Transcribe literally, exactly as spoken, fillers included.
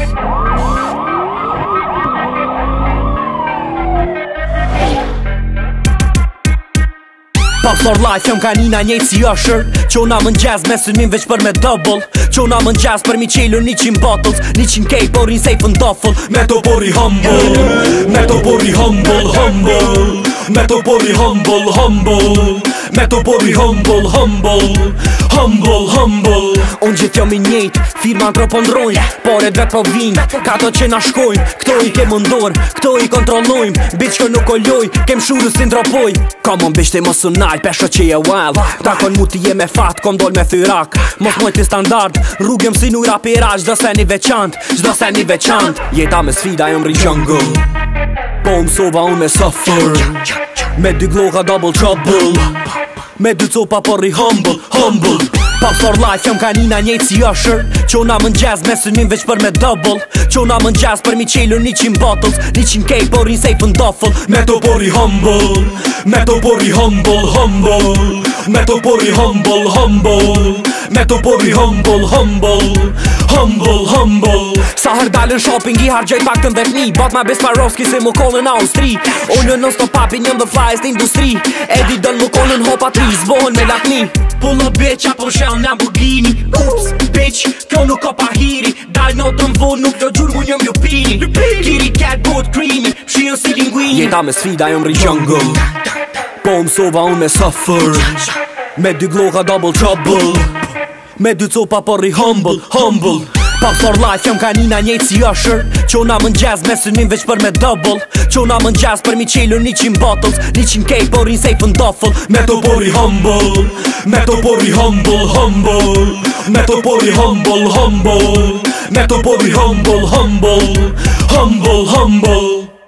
Pastor life jam kanina njejt si Usher. Qona më n'jazz me synim veç për me double. Qona më n'jazz për mi qelur një qind bottles, një qind kej por in safe në duffel. Me to pori humble, me to pori humble, humble. Me to pori humble, humble. Me to pori humble, humble. Humble, humble. Unë gjithë jam i njejt, firma t'ropondrojnë, pare dvet po vinë, kato që na shkojnë. Këto i ke mundor, këto i kontrollojmë. Bitch kë nuk olloj, kem shuru si ndropoj. Come on bitch ti mos unaj, pesho që je wild. Ta kon mu ti je me fat, kom dol me thyrak. Mos moj ti standard, rrugëm si nu rapira. Gjdo se një veçant, gjdo se një veçant. Jeta me sfida jom ri jungle, po mësova unë me suffer. Me dy gloka double trouble, me dy copa por i humble, humble. Pastor life jam kanina njejt si Usher. Qona më n'jazz me synim veç për me double. Qona më n'jazz për mi qelur një qind bottles, një qind kej por in safe në duffel. Me to pori humble, me to pori humble, humble. Me to pori humble, humble. Me to pori humble, humble. Humble, humble. Sa her dalën shopping i hargjoj pak të vetëmi. Bat ma Besparovski se mu kollën Austri. Unë non stop papi njëm dhe flyest industri. Edi dëll mu kollën hopa tri, zbohen me lakni. Pull up bitch, apo shell Lamborghini. Oops, bitch, kjo nuk ka pahiri. Dal në të mvon, nuk do gjur mu njëm ljupini. Kiri cat boat creamy, shion si linguini. Jeta me sfida jom ri jungle, po mësova unë me suffer. Me dy gloka double trouble, me dy copa por i humble, humble. Pastor life jam kanina njejt si Usher. Qona më n'jazz me synim veç për me double. Qona më n'jazz për mi qelur një qind bottles, një qind kej por in safe në duffel. Me to pori humble, me to pori humble, humble. Me to pori humble, humble. Me to pori humble, humble. Humble, humble.